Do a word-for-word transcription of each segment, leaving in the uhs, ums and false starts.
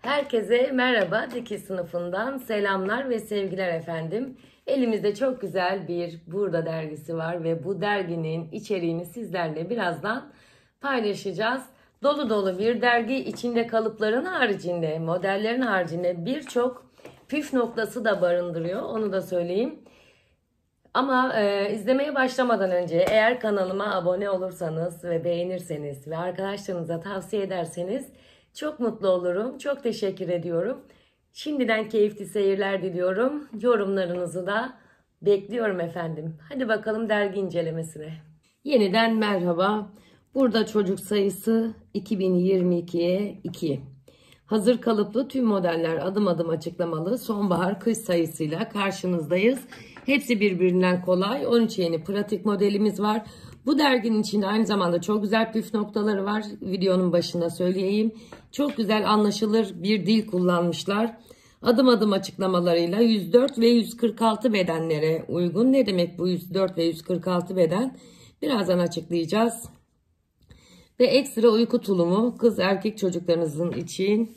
Herkese merhaba, Dikiş sınıfından selamlar ve sevgiler efendim. Elimizde çok güzel bir Burada dergisi var ve bu derginin içeriğini sizlerle birazdan paylaşacağız. Dolu dolu bir dergi, içinde kalıpların haricinde, modellerin haricinde birçok püf noktası da barındırıyor, onu da söyleyeyim. Ama e, izlemeye başlamadan önce eğer kanalıma abone olursanız ve beğenirseniz ve arkadaşlarınıza tavsiye ederseniz çok mutlu olurum. Çok teşekkür ediyorum. Şimdiden keyifli seyirler diliyorum. Yorumlarınızı da bekliyorum efendim. Hadi bakalım dergi incelemesine. Yeniden merhaba. Burada çocuk sayısı iki bin yirmi ikiye iki. Hazır kalıplı tüm modeller adım adım açıklamalı sonbahar kış sayısıyla karşınızdayız. Hepsi birbirinden kolay. on üç yeni pratik modelimiz var. Bu derginin içinde aynı zamanda çok güzel püf noktaları var. Videonun başında söyleyeyim. Çok güzel anlaşılır bir dil kullanmışlar. Adım adım açıklamalarıyla yüz dört ve yüz kırk altı bedenlere uygun. Ne demek bu yüz dört ve yüz kırk altı beden? Birazdan açıklayacağız. Ve ekstra uyku tulumu kız erkek çocuklarınızın için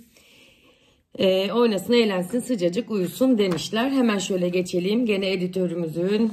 e, oynasın eğlensin sıcacık uyusun demişler. Hemen şöyle geçelim. Gene editörümüzün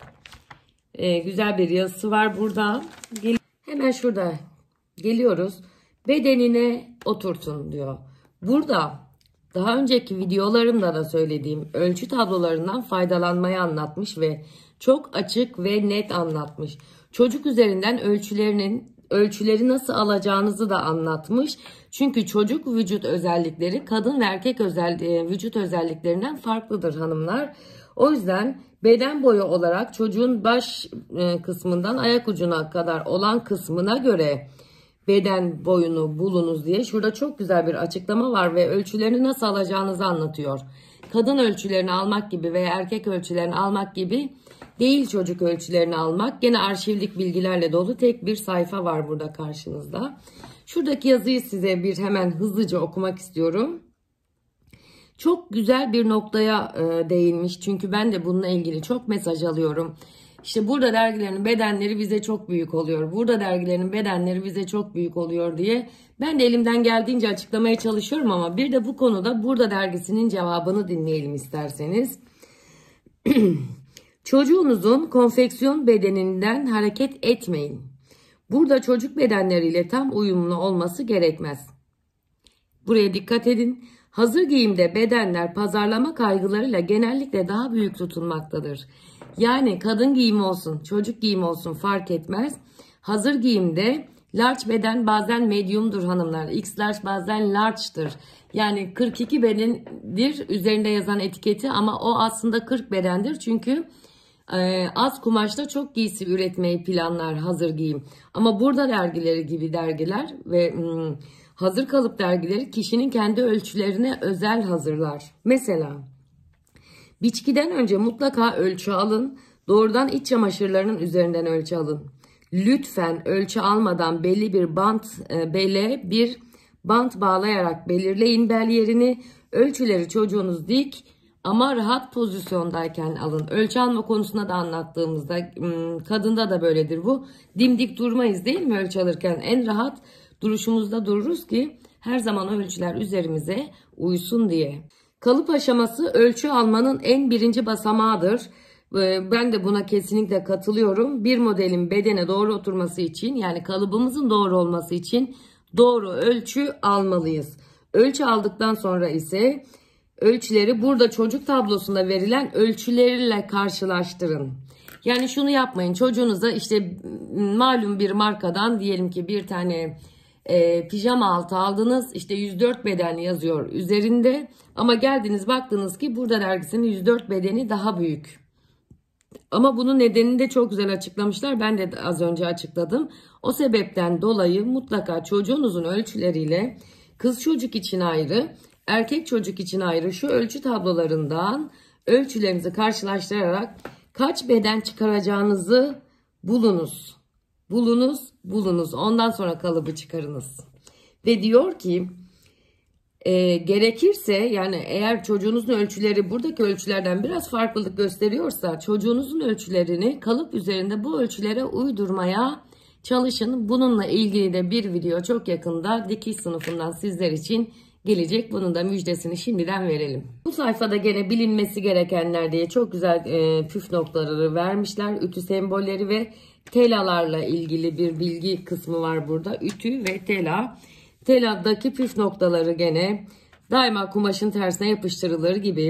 e, güzel bir yazısı var burada. Gel Hemen şurada geliyoruz. Bedenine oturtun diyor. Burada daha önceki videolarımda da söylediğim ölçü tablolarından faydalanmayı anlatmış ve çok açık ve net anlatmış. Çocuk üzerinden ölçülerinin ölçüleri nasıl alacağınızı da anlatmış. Çünkü çocuk vücut özellikleri kadın ve erkek özel, vücut özelliklerinden farklıdır hanımlar. O yüzden beden boyu olarak çocuğun baş kısmından ayak ucuna kadar olan kısmına göre beden boyunu bulunuz diye şurada çok güzel bir açıklama var ve ölçülerini nasıl alacağınızı anlatıyor. Kadın ölçülerini almak gibi veya erkek ölçülerini almak gibi değil, çocuk ölçülerini almak. Gene arşivlik bilgilerle dolu tek bir sayfa var burada karşınızda. Şuradaki yazıyı size bir hemen hızlıca okumak istiyorum. Çok güzel bir noktaya e, değinmiş. Çünkü ben de bununla ilgili çok mesaj alıyorum. İşte burada dergilerin bedenleri bize çok büyük oluyor. Burada dergilerin bedenleri bize çok büyük oluyor diye. Ben de elimden geldiğince açıklamaya çalışıyorum ama bir de bu konuda Burada dergisinin cevabını dinleyelim isterseniz. Çocuğunuzun konfeksiyon bedeninden hareket etmeyin. Burada çocuk bedenleriyle tam uyumlu olması gerekmez. Buraya dikkat edin. Hazır giyimde bedenler pazarlama kaygılarıyla genellikle daha büyük tutulmaktadır. Yani kadın giyimi olsun, çocuk giyimi olsun fark etmez. Hazır giyimde large beden bazen medium'dur hanımlar. X large bazen large'dır. Yani kırk iki bedendir üzerinde yazan etiketi ama o aslında kırk bedendir. Çünkü e, az kumaşta çok giysi üretmeyi planlar hazır giyim. Ama Burada dergileri gibi dergiler ve hmm, hazır kalıp dergileri kişinin kendi ölçülerine özel hazırlar. Mesela biçkiden önce mutlaka ölçü alın. Doğrudan iç çamaşırlarının üzerinden ölçü alın. Lütfen ölçü almadan belli bir bant e, bele bir bant bağlayarak belirleyin bel yerini. Ölçüleri çocuğunuz dik ama rahat pozisyondayken alın. Ölçü alma konusunda da anlattığımızda kadında da böyledir bu. Dimdik durmayız değil mi ölçü alırken? En rahat duruşumuzda dururuz ki her zaman ölçüler üzerimize uysun diye. Kalıp aşaması ölçü almanın en birinci basamağıdır. Ben de buna kesinlikle katılıyorum. Bir modelin bedene doğru oturması için, yani kalıbımızın doğru olması için doğru ölçü almalıyız. Ölçü aldıktan sonra ise ölçüleri burada çocuk tablosunda verilen ölçüleriyle karşılaştırın. Yani şunu yapmayın, çocuğunuza işte malum bir markadan diyelim ki bir tane e, pijama altı aldınız, işte yüz dört beden yazıyor üzerinde ama geldiniz baktınız ki Burada dergisinin yüz dört bedeni daha büyük. Ama bunun nedenini de çok güzel açıklamışlar. Ben de az önce açıkladım. O sebepten dolayı mutlaka çocuğunuzun ölçüleriyle kız çocuk için ayrı, erkek çocuk için ayrı şu ölçü tablolarından ölçülerinizi karşılaştırarak kaç beden çıkaracağınızı bulunuz. Bulunuz, bulunuz. Ondan sonra kalıbı çıkarınız. Ve diyor ki e, gerekirse, yani eğer çocuğunuzun ölçüleri buradaki ölçülerden biraz farklılık gösteriyorsa çocuğunuzun ölçülerini kalıp üzerinde bu ölçülere uydurmaya çalışın. Bununla ilgili de bir video çok yakında dikiş sınıfından sizler için gelecek. Bunun da müjdesini şimdiden verelim. Bu sayfada gene bilinmesi gerekenler diye çok güzel e, püf noktaları vermişler. Ütü sembolleri ve telalarla ilgili bir bilgi kısmı var burada. Ütü ve tela. Teladaki püf noktaları gene daima kumaşın tersine yapıştırılır gibi.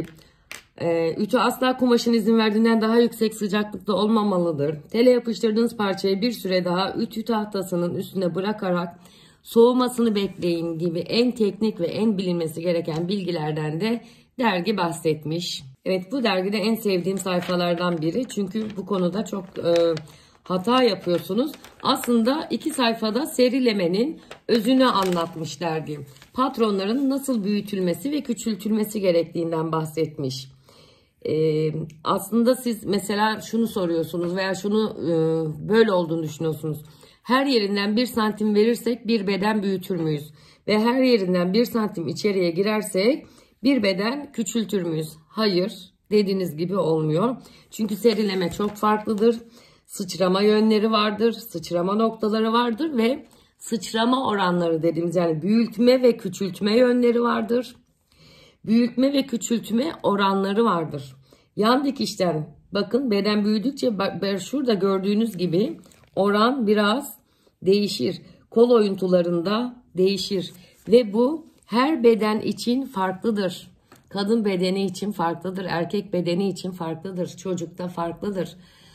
Ee, ütü asla kumaşın izin verdiğinden daha yüksek sıcaklıkta olmamalıdır. Tele yapıştırdığınız parçayı bir süre daha ütü tahtasının üstüne bırakarak soğumasını bekleyin gibi en teknik ve en bilinmesi gereken bilgilerden de dergi bahsetmiş. Evet, bu dergide en sevdiğim sayfalardan biri. Çünkü bu konuda çok e, hata yapıyorsunuz. Aslında iki sayfada serilemenin özünü anlatmış dergi. Patronların nasıl büyütülmesi ve küçültülmesi gerektiğinden bahsetmiş. Ee, aslında siz mesela şunu soruyorsunuz veya şunu e, böyle olduğunu düşünüyorsunuz. Her yerinden bir santim verirsek bir beden büyütür müyüz? Ve her yerinden bir santim içeriye girersek bir beden küçültür müyüz? Hayır, dediğiniz gibi olmuyor. Çünkü serileme çok farklıdır. Sıçrama yönleri vardır, sıçrama noktaları vardır ve sıçrama oranları dediğimiz, yani büyütme ve küçültme yönleri vardır. Büyütme ve küçültme oranları vardır. Yan dikişten bakın, beden büyüdükçe şurada gördüğünüz gibi oran biraz değişir. Kol oyuntularında değişir. Ve bu her beden için farklıdır. Kadın bedeni için farklıdır. Erkek bedeni için farklıdır. Çocukta farklıdır.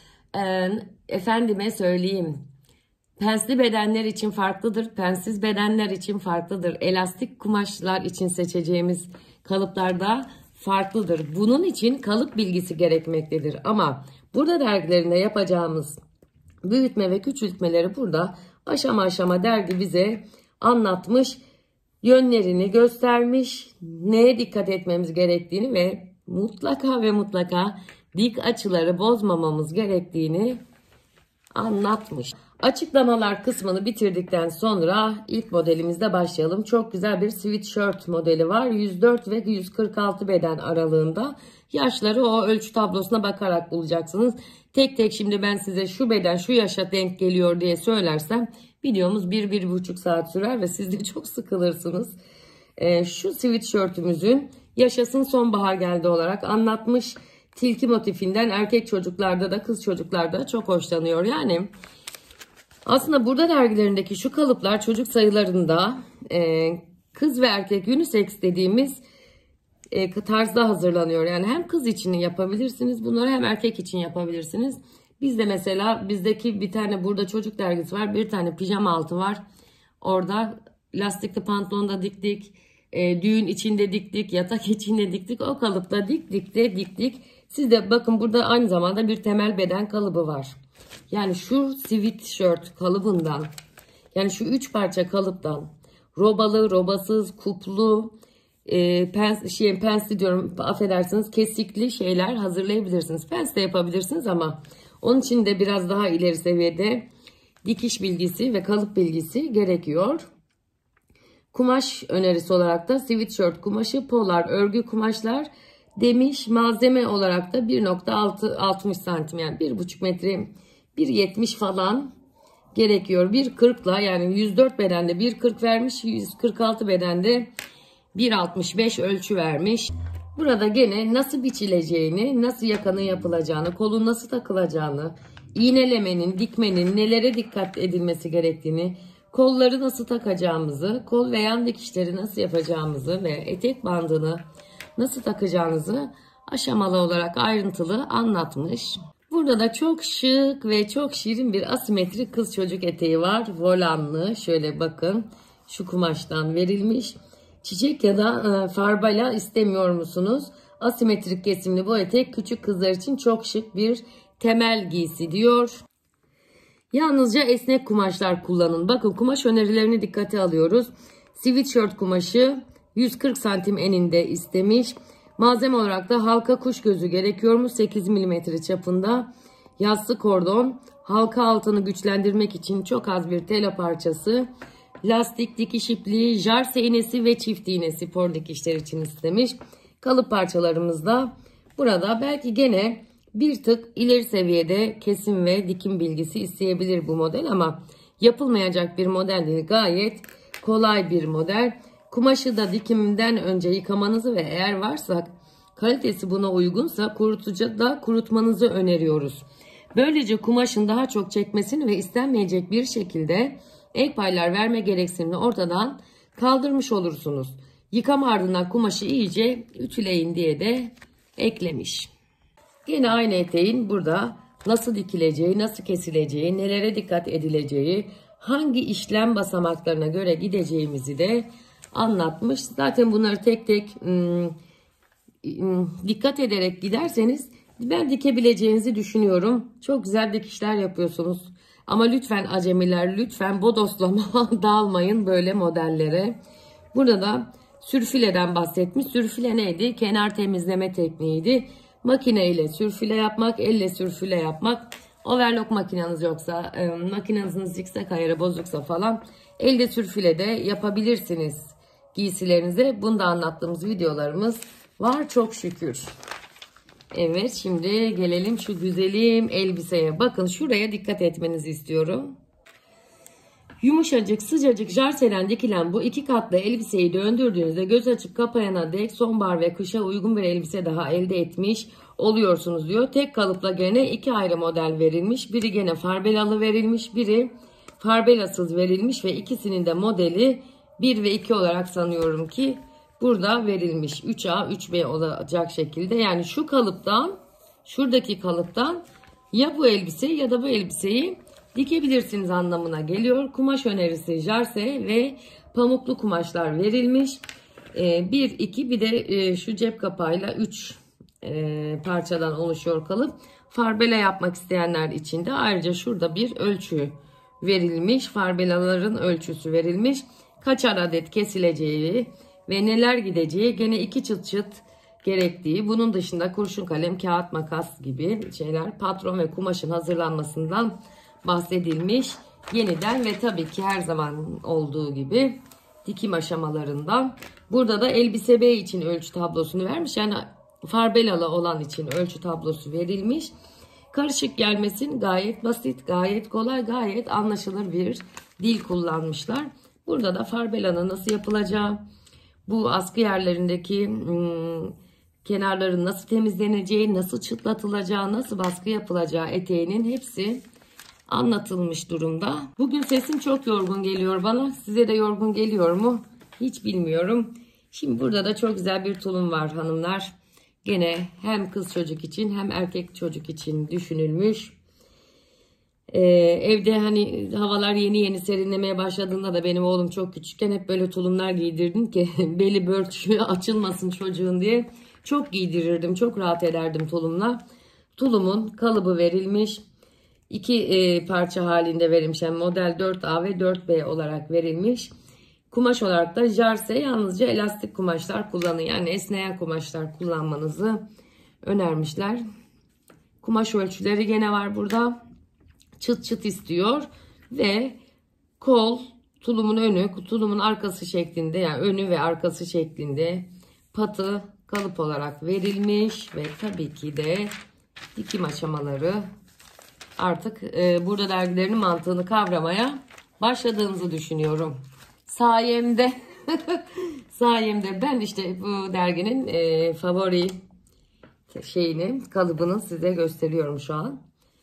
Ee, efendime söyleyeyim. Pensli bedenler için farklıdır. Pensiz bedenler için farklıdır. Elastik kumaşlar için seçeceğimiz kalıplarda farklıdır. Bunun için kalıp bilgisi gerekmektedir. Ama burada dergilerinde yapacağımız büyütme ve küçültmeleri burada aşama aşama dergi bize anlatmış, yönlerini göstermiş, neye dikkat etmemiz gerektiğini ve mutlaka ve mutlaka dik açıları bozmamamız gerektiğini anlatmış. Açıklamalar kısmını bitirdikten sonra ilk modelimizde başlayalım. Çok güzel bir sweatshirt modeli var. yüz dört ve yüz kırk altı beden aralığında. Yaşları o ölçü tablosuna bakarak bulacaksınız. Tek tek şimdi ben size şu beden şu yaşa denk geliyor diye söylersem videomuz bir bir buçuk saat sürer ve siz de çok sıkılırsınız. Ee, şu sweatshirtümüzün yaşasın sonbahar geldi olarak anlatmış. Tilki motifinden erkek çocuklarda da kız çocuklarda da çok hoşlanıyor. Yani aslında burada dergilerindeki şu kalıplar çocuk sayılarında e, kız ve erkek unisex dediğimiz e, tarzda hazırlanıyor. Yani hem kız için yapabilirsiniz bunları, hem erkek için yapabilirsiniz. Bizde mesela bizdeki bir tane burada çocuk dergisi var. Bir tane pijama altı var. Orada lastikli pantolonda diktik. E, düğün içinde diktik. Yatak içinde diktik. O kalıpta diktik de diktik. Siz de bakın burada aynı zamanda bir temel beden kalıbı var. Yani şu sweatshirt kalıbından, yani şu üç parça kalıptan robalı, robasız, kuplu, e, pens, şey, pensli diyorum affedersiniz, kesikli şeyler hazırlayabilirsiniz. Pens de yapabilirsiniz ama onun için de biraz daha ileri seviyede dikiş bilgisi ve kalıp bilgisi gerekiyor. Kumaş önerisi olarak da sweatshirt kumaşı polar örgü kumaşlar demiş. Malzeme olarak da bir nokta altmış santim, yani bir buçuk metre, bir yetmiş falan gerekiyor. bir kırkla, yani yüz dört bedende bir kırk vermiş, yüz kırk altı bedende bir altmış beş ölçü vermiş. Burada gene nasıl biçileceğini, nasıl yakanın yapılacağını, kolun nasıl takılacağını, iğnelemenin, dikmenin nelere dikkat edilmesi gerektiğini, kolları nasıl takacağımızı, kol ve yan dikişleri nasıl yapacağımızı ve etek bandını nasıl takacağınızı aşamalı olarak ayrıntılı anlatmış. Burada da çok şık ve çok şirin bir asimetrik kız çocuk eteği var. Volanlı, şöyle bakın, şu kumaştan verilmiş. Çiçek ya da farbala istemiyor musunuz? Asimetrik kesimli bu etek küçük kızlar için çok şık bir temel giysi diyor. Yalnızca esnek kumaşlar kullanın. Bakın kumaş önerilerini dikkate alıyoruz. Sweatshirt kumaşı yüz kırk santim eninde istemiş. Malzeme olarak da halka kuş gözü gerekiyormuş sekiz milimetre çapında. Yassı kordon, halka altını güçlendirmek için çok az bir tela parçası, lastik dikiş ipliği, jarse iğnesi ve çift iğne spor dikişler için istemiş. Kalıp parçalarımızda burada belki gene bir tık ileri seviyede kesim ve dikim bilgisi isteyebilir bu model ama yapılmayacak bir model değil. Gayet kolay bir model. Kumaşı da dikiminden önce yıkamanızı ve eğer varsa kalitesi buna uygunsa kurutucu da kurutmanızı öneriyoruz. Böylece kumaşın daha çok çekmesini ve istenmeyecek bir şekilde ek paylar verme gereksinimini ortadan kaldırmış olursunuz. Yıkama ardından kumaşı iyice ütüleyin diye de eklemiş. Yine aynı eteğin burada nasıl dikileceği, nasıl kesileceği, nelere dikkat edileceği, hangi işlem basamaklarına göre gideceğimizi de anlatmış. Zaten bunları tek tek ım, ım, dikkat ederek giderseniz ben dikebileceğinizi düşünüyorum. Çok güzel dikişler yapıyorsunuz. Ama lütfen acemiler, lütfen bodoslama dalmayın böyle modellere. Burada da sürfileden bahsetmiş. Sürfile neydi? Kenar temizleme tekniğiydi. Makine ile sürfile yapmak, elle sürfile yapmak. Overlock makineniz yoksa, e, makinenizin zikzak ayarı bozuksa falan elde sürfile de yapabilirsiniz giysilerinize. Bunu da anlattığımız videolarımız var çok şükür. Evet, şimdi gelelim şu güzelim elbiseye. Bakın şuraya dikkat etmenizi istiyorum. Yumuşacık sıcacık jarselen dikilen bu iki katlı elbiseyi döndürdüğünüzde göz açıp kapayana dek sonbahar ve kışa uygun bir elbise daha elde etmiş oluyorsunuz diyor. Tek kalıpla gene iki ayrı model verilmiş. Biri gene farbelalı verilmiş, biri farbelasız verilmiş ve ikisinin de modeli bir ve iki olarak sanıyorum ki burada verilmiş. üç A üç B olacak şekilde. Yani şu kalıptan, şuradaki kalıptan ya bu elbise ya da bu elbiseyi dikebilirsiniz anlamına geliyor. Kumaş önerisi jarse ve pamuklu kumaşlar verilmiş. bir, iki bir de şu cep kapağıyla üç parçadan oluşuyor kalıp. Farbela yapmak isteyenler için de ayrıca şurada bir ölçü verilmiş. Farbelaların ölçüsü verilmiş. Kaçar adet kesileceği ve neler gideceği gene iki çıt çıt gerektiği. Bunun dışında kurşun kalem, kağıt, makas gibi şeyler, patron ve kumaşın hazırlanmasından bahsedilmiş yeniden ve tabii ki her zaman olduğu gibi dikim aşamalarından. Burada da elbise B için ölçü tablosunu vermiş. Yani farbelalı olan için ölçü tablosu verilmiş. Karışık gelmesin, gayet basit, gayet kolay, gayet anlaşılır bir dil kullanmışlar. Burada da farbelanın nasıl yapılacağı, bu askı yerlerindeki ım, kenarların nasıl temizleneceği, nasıl çıtlatılacağı, nasıl baskı yapılacağı eteğinin hepsi anlatılmış durumda. Bugün sesim çok yorgun geliyor bana. Size de yorgun geliyor mu? Hiç bilmiyorum. Şimdi burada da çok güzel bir tulum var hanımlar. Gene hem kız çocuk için hem erkek çocuk için düşünülmüş. Ee, evde hani havalar yeni yeni serinlemeye başladığında da benim oğlum çok küçükken hep böyle tulumlar giydirdim ki beli börtüşü açılmasın çocuğun diye. Çok giydirirdim, çok rahat ederdim tulumla. Tulumun kalıbı verilmiş. İki e, parça halinde verilmiş. Yani model dört A ve dört B olarak verilmiş. Kumaş olarak da jarse, yalnızca elastik kumaşlar kullanın. Yani esneyen kumaşlar kullanmanızı önermişler. Kumaş ölçüleri gene var burada. Çıt çıt istiyor ve kol, tulumun önü, tulumun arkası şeklinde, yani önü ve arkası şeklinde, patı kalıp olarak verilmiş ve tabii ki de dikim aşamaları. Artık e, burada dergilerinin mantığını kavramaya başladığınızı düşünüyorum. Sayemde sayemde ben işte bu derginin e, favori şeyini, kalıbını size gösteriyorum şu an.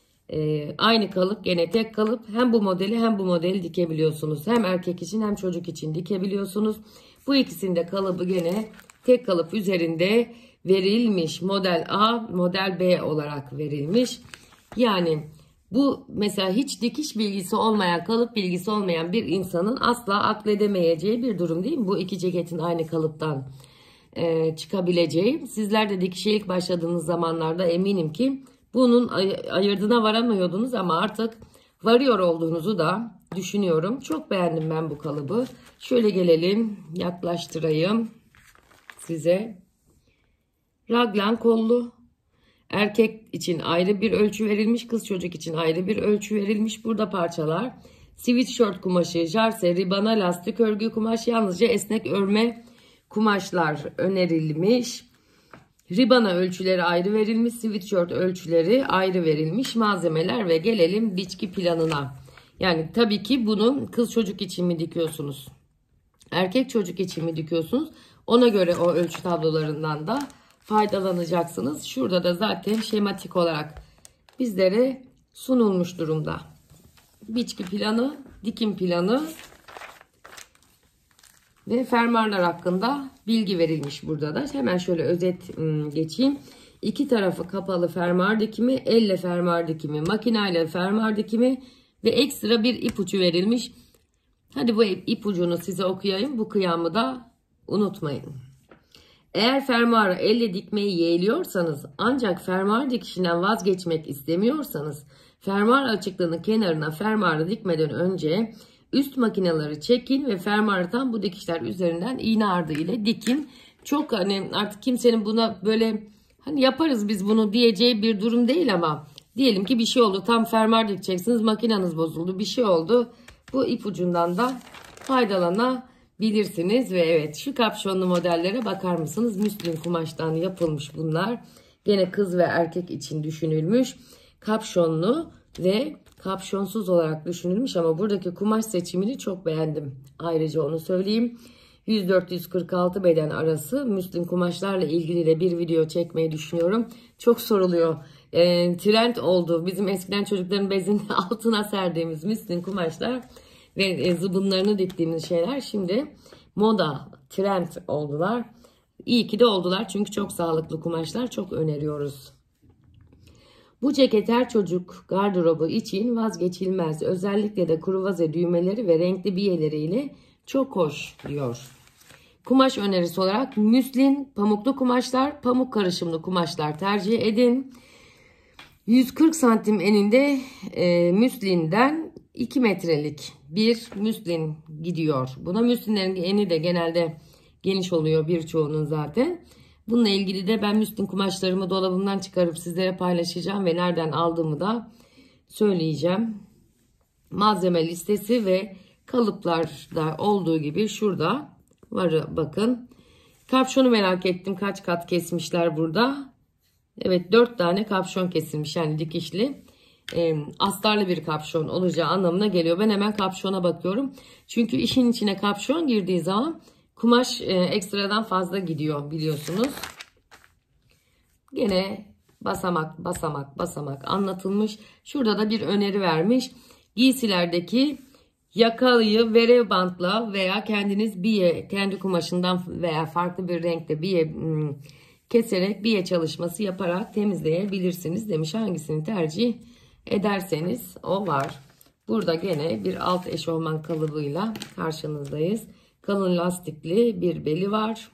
E, aynı kalıp, gene tek kalıp, hem bu modeli hem bu modeli dikebiliyorsunuz. Hem erkek için hem çocuk için dikebiliyorsunuz. Bu ikisinde kalıbı gene tek kalıp üzerinde verilmiş. Model A, model B olarak verilmiş. Yani bu mesela hiç dikiş bilgisi olmayan, kalıp bilgisi olmayan bir insanın asla akledemeyeceği bir durum değil mi? Bu iki ceketin aynı kalıptan e, çıkabileceği. Sizler de dikişe ilk başladığınız zamanlarda eminim ki bunun ay ayırdına varamıyordunuz ama artık varıyor olduğunuzu da düşünüyorum. Çok beğendim ben bu kalıbı. Şöyle gelelim, yaklaştırayım size. Raglan kollu. Erkek için ayrı bir ölçü verilmiş, kız çocuk için ayrı bir ölçü verilmiş. Burada parçalar sweatshirt kumaşı, jarse, ribana, lastik örgü kumaş, yalnızca esnek örme kumaşlar önerilmiş. Ribana ölçüleri ayrı verilmiş, sweatshirt ölçüleri ayrı verilmiş malzemeler ve gelelim biçki planına. Yani tabii ki bunu kız çocuk için mi dikiyorsunuz? erkek çocuk için mi dikiyorsunuz? Ona göre o ölçü tablolarından da faydalanacaksınız. Şurada da zaten şematik olarak bizlere sunulmuş durumda. Biçki planı, dikim planı ve fermuarlar hakkında bilgi verilmiş burada da. Hemen şöyle özet geçeyim. İki tarafı kapalı fermuar dikimi, elle fermuar dikimi, makineyle fermuar dikimi ve ekstra bir ipucu verilmiş. Hadi bu ipucunu size okuyayım. Bu kıyamı da unutmayın. Eğer fermuarı elle dikmeyi yeğliyorsanız ancak fermuar dikişinden vazgeçmek istemiyorsanız fermuar açıklığının kenarına fermuarı dikmeden önce üst makineleri çekin ve fermuarı tam bu dikişler üzerinden iğne ardı ile dikin. Çok hani artık kimsenin buna böyle hani yaparız biz bunu diyeceği bir durum değil ama diyelim ki bir şey oldu, tam fermuar dikeceksiniz, makineniz bozuldu, bir şey oldu. Bu ipucundan da faydalanabilirsiniz ve evet, şu kapşonlu modellere bakar mısınız? Müslin kumaştan yapılmış bunlar. Gene kız ve erkek için düşünülmüş. Kapşonlu ve kapşonsuz olarak düşünülmüş ama buradaki kumaş seçimini çok beğendim. Ayrıca onu söyleyeyim. yüz dört yüz kırk altı beden arası müslin kumaşlarla ilgili de bir video çekmeyi düşünüyorum. Çok soruluyor. E, trend oldu. Bizim eskiden çocukların bezinin altına serdiğimiz müslin kumaşlar ve e, zıbınlarını diktiğimiz şeyler şimdi moda, trend oldular. İyi ki de oldular çünkü çok sağlıklı kumaşlar, çok öneriyoruz. Bu ceket her çocuk gardırobu için vazgeçilmez. Özellikle de kruvaze düğmeleri ve renkli biyeleriyle çok hoş diyor. Kumaş önerisi olarak müslin, pamuklu kumaşlar, pamuk karışımlı kumaşlar tercih edin. yüz kırk santim eninde e, müslinden iki metrelik bir müslin gidiyor. Buna müslinlerin eni de genelde geniş oluyor birçoğunun zaten. Bununla ilgili de ben müslin kumaşlarımı dolabımdan çıkarıp sizlere paylaşacağım ve nereden aldığımı da söyleyeceğim. Malzeme listesi ve kalıplarda olduğu gibi şurada var, bakın. Kapşonu merak ettim, kaç kat kesmişler burada. Evet, dört tane kapşon kesilmiş, yani dikişli. E, astarlı bir kapşon olacağı anlamına geliyor. Ben hemen kapşona bakıyorum. Çünkü işin içine kapşon girdiği zaman kumaş e, ekstradan fazla gidiyor biliyorsunuz. Gene basamak basamak basamak anlatılmış. Şurada da bir öneri vermiş. Giysilerdeki yakalıyı verev bantla veya kendiniz biye, kendi kumaşından veya farklı bir renkte biye hmm, keserek biye çalışması yaparak temizleyebilirsiniz demiş. Hangisini tercih ederseniz o var. Burada gene bir alt eşofman kalıbıyla karşınızdayız. Kalın lastikli bir beli var.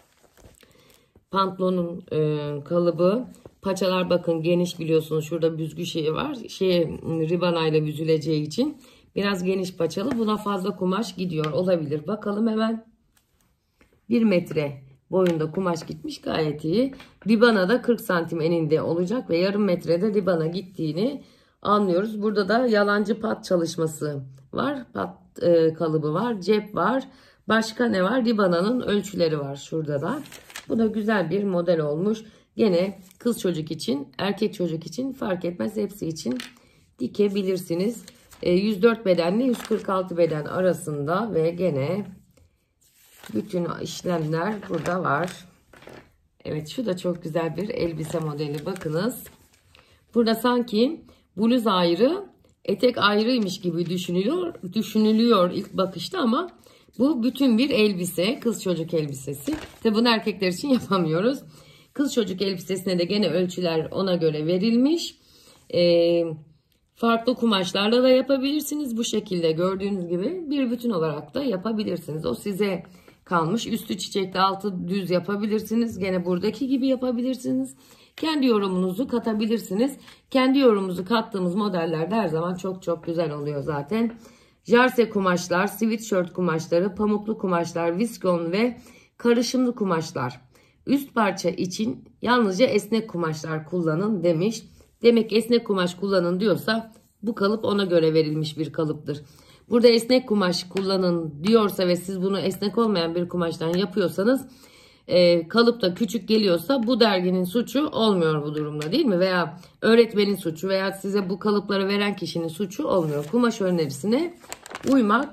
Pantolonun e, kalıbı. Paçalar bakın geniş, biliyorsunuz. Şurada büzgü şeyi var. Şey, ribanayla büzüleceği için biraz geniş paçalı. Buna fazla kumaş gidiyor olabilir. Bakalım hemen. bir metre boyunda kumaş gitmiş, gayet iyi. Ribana da kırk santim eninde olacak ve yarım metrede ribana gittiğini anlıyoruz. Burada da yalancı pat çalışması var. Pat e, kalıbı var. Cep var. Başka ne var? Ribana'nın ölçüleri var şurada da. Bu da güzel bir model olmuş. Gene kız çocuk için, erkek çocuk için fark etmez. Hepsi için dikebilirsiniz. E, yüz dört bedenle yüz kırk altı beden arasında ve gene bütün işlemler burada var. Evet, şu da çok güzel bir elbise modeli. Bakınız. Burada sanki bluz ayrı, etek ayrıymış gibi düşünülüyor, düşünülüyor ilk bakışta ama bu bütün bir elbise, kız çocuk elbisesi. Tabi bunu erkekler için yapamıyoruz. Kız çocuk elbisesine de gene ölçüler ona göre verilmiş. Ee, farklı kumaşlarla da yapabilirsiniz. Bu şekilde gördüğünüz gibi bir bütün olarak da yapabilirsiniz. O size kalmış. Üstü çiçekli, altı düz yapabilirsiniz. Gene buradaki gibi yapabilirsiniz. Kendi yorumunuzu katabilirsiniz. Kendi yorumumuzu kattığımız modellerde her zaman çok çok güzel oluyor zaten. Jarse kumaşlar, sweatshirt kumaşları, pamuklu kumaşlar, viskon ve karışımlı kumaşlar. Üst parça için yalnızca esnek kumaşlar kullanın demiş. Demek esnek kumaş kullanın diyorsa bu kalıp ona göre verilmiş bir kalıptır. Burada esnek kumaş kullanın diyorsa ve siz bunu esnek olmayan bir kumaştan yapıyorsanız e, kalıp da küçük geliyorsa bu derginin suçu olmuyor bu durumda, değil mi? Veya öğretmenin suçu veya size bu kalıpları veren kişinin suçu olmuyor. Kumaş önerisine uymak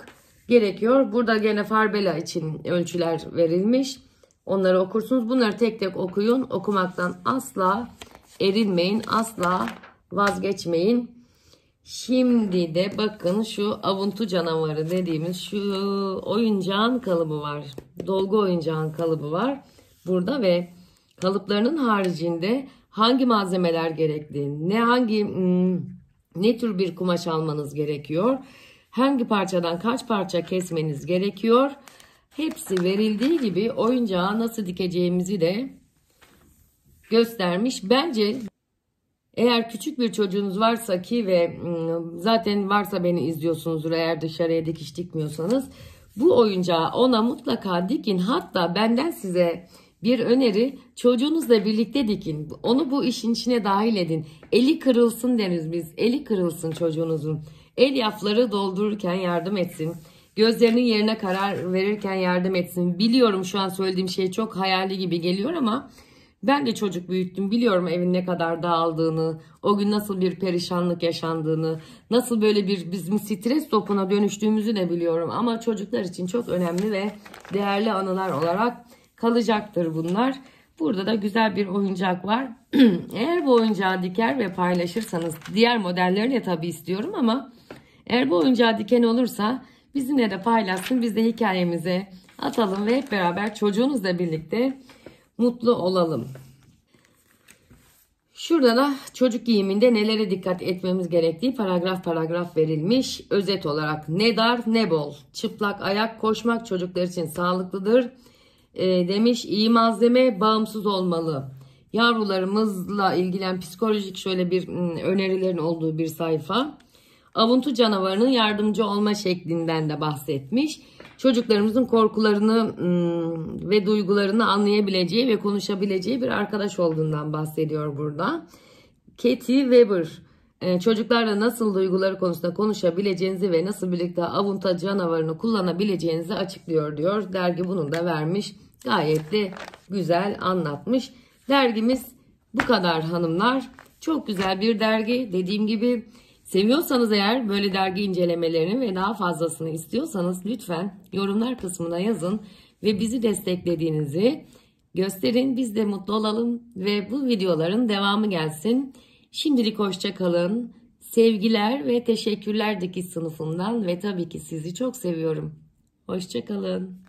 gerekiyor. Burada gene Farbella için ölçüler verilmiş. Onları okursunuz. Bunları tek tek okuyun. Okumaktan asla erinmeyin. Asla vazgeçmeyin. Şimdi de bakın şu avuntu canavarı dediğimiz şu oyuncağın kalıbı var. Dolgu oyuncağın kalıbı var burada ve kalıplarının haricinde hangi malzemeler gerekli, ne hangi ne tür bir kumaş almanız gerekiyor, hangi parçadan kaç parça kesmeniz gerekiyor, hepsi verildiği gibi oyuncağı nasıl dikeceğimizi de göstermiş. Bence eğer küçük bir çocuğunuz varsa ki ve zaten varsa beni izliyorsunuzdur eğer dışarıya dikiş dikmiyorsanız, bu oyuncağı ona mutlaka dikin. Hatta benden size bir öneri, çocuğunuzla birlikte dikin. Onu bu işin içine dahil edin. Eli kırılsın deriz biz. Eli kırılsın çocuğunuzun. Elyafları doldururken yardım etsin. Gözlerinin yerine karar verirken yardım etsin. Biliyorum şu an söylediğim şey çok hayali gibi geliyor ama ben de çocuk büyüttüm. Biliyorum evin ne kadar dağıldığını, o gün nasıl bir perişanlık yaşandığını, nasıl böyle bir bizim stres topuna dönüştüğümüzü de biliyorum. Ama çocuklar için çok önemli ve değerli anılar olarak kalacaktır bunlar. Burada da güzel bir oyuncak var. Eğer bu oyuncağı diker ve paylaşırsanız, diğer modellerini de tabii istiyorum ama eğer bu oyuncağı diken olursa bizimle de paylaşsın. Biz de hikayemize atalım ve hep beraber çocuğunuzla birlikte mutlu olalım. Şurada da çocuk giyiminde nelere dikkat etmemiz gerektiği paragraf paragraf verilmiş. Özet olarak ne dar ne bol. Çıplak ayak koşmak çocuklar için sağlıklıdır. E, demiş iyi malzeme bağımsız olmalı. Yavrularımızla ilgilen psikolojik şöyle bir önerilerin olduğu bir sayfa. Avuntu canavarının yardımcı olma şeklinden de bahsetmiş. Çocuklarımızın korkularını ve duygularını anlayabileceği ve konuşabileceği bir arkadaş olduğundan bahsediyor burada. Katie Weber, çocuklarla nasıl duyguları konusunda konuşabileceğinizi ve nasıl birlikte avuntu canavarını kullanabileceğinizi açıklıyor diyor. Dergi bunu da vermiş. Gayet de güzel anlatmış. Dergimiz bu kadar hanımlar. Çok güzel bir dergi. Dediğim gibi seviyorsanız eğer böyle dergi incelemelerini ve daha fazlasını istiyorsanız lütfen yorumlar kısmına yazın ve bizi desteklediğinizi gösterin. Biz de mutlu olalım ve bu videoların devamı gelsin. Şimdilik hoşça kalın. Sevgiler ve teşekkürler dikiş sınıfından ve tabii ki sizi çok seviyorum. Hoşça kalın.